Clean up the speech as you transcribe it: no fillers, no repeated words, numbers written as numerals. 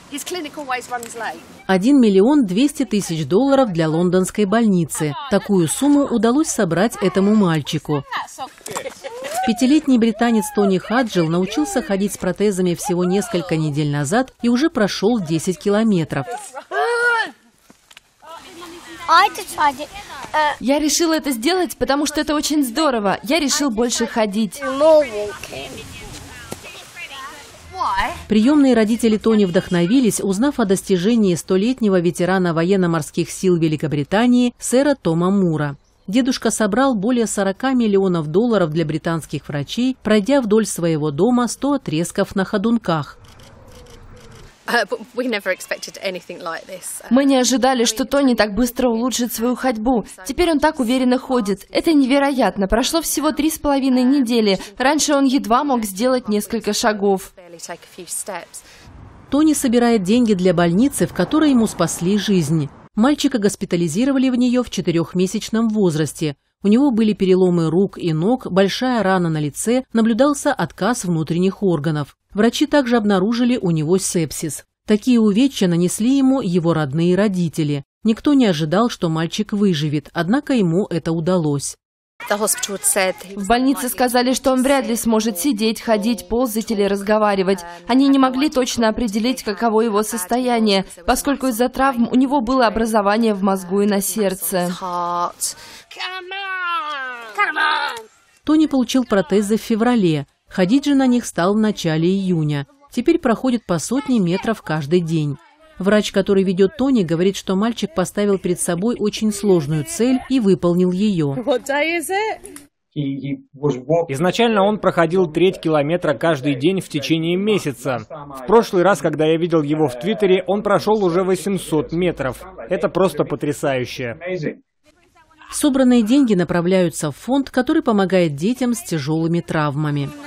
1 миллион 200 тысяч долларов для лондонской больницы. Такую сумму удалось собрать этому мальчику. Пятилетний британец Тони Хаджил научился ходить с протезами всего несколько недель назад и уже прошел 10 километров. Я решил это сделать, потому что это очень здорово. Я решил больше ходить. Приемные родители Тони вдохновились, узнав о достижении 100-летнего ветерана военно-морских сил Великобритании сэра Тома Мура. Дедушка собрал более 40 миллионов долларов для британских врачей, пройдя вдоль своего дома 100 отрезков на ходунках. Мы не ожидали, что Тони так быстро улучшит свою ходьбу. Теперь он так уверенно ходит. Это невероятно. Прошло всего 3,5 недели. Раньше он едва мог сделать несколько шагов. Тони собирает деньги для больницы, в которой ему спасли жизнь. Мальчика госпитализировали в нее в 4-месячном возрасте. У него были переломы рук и ног, большая рана на лице, наблюдался отказ внутренних органов. Врачи также обнаружили у него сепсис. Такие увечья нанесли ему его родные родители. Никто не ожидал, что мальчик выживет, однако ему это удалось. В больнице сказали, что он вряд ли сможет сидеть, ходить, ползать или разговаривать. Они не могли точно определить, каково его состояние, поскольку из-за травм у него было образование в мозгу и на сердце. Тони получил протезы в феврале. Ходить же на них стал в начале июня. Теперь проходит по 100 метров каждый день. Врач, который ведет Тони, говорит, что мальчик поставил перед собой очень сложную цель и выполнил ее. Изначально он проходил 1/3 километра каждый день в течение месяца. В прошлый раз, когда я видел его в Твиттере, он прошел уже 800 метров. Это просто потрясающе. Собранные деньги направляются в фонд, который помогает детям с тяжелыми травмами.